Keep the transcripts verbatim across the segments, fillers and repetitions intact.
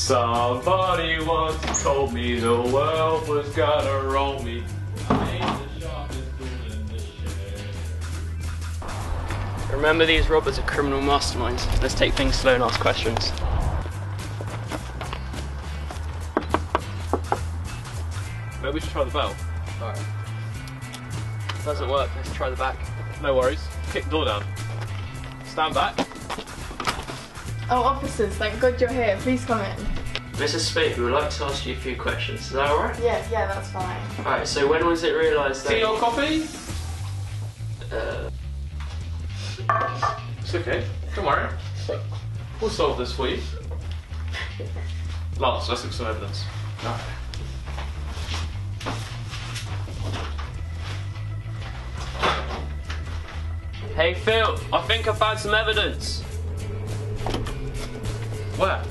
Somebody once told me the world was gonna roll me. I ain't the sharpest tool in the shed. Remember, these robbers are criminal masterminds. Let's take things slow and ask questions. Maybe we should try the bell. Alright. Doesn't work, let's try the back. No worries. Kick the door down. Stand back. Oh, officers, thank God you're here. Please come in. Missus Spade, we would like to ask you a few questions. Is that alright? Yeah, yeah, that's fine. Alright, so when was it realised that... Tea or coffee? Uh... It's okay. Don't worry. We'll solve this for you. Lance, let's look at some evidence. No. Hey Phil, I think I found some evidence. Where?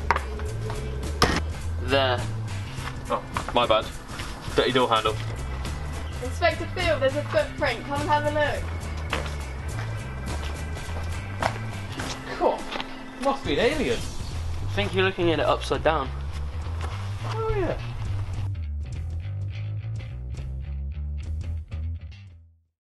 There. Oh, my bad. Dirty door handle. Inspector Phil, there's a footprint. Come and have a look. Cool. Must be an alien. I think you're looking at it upside down. Oh yeah.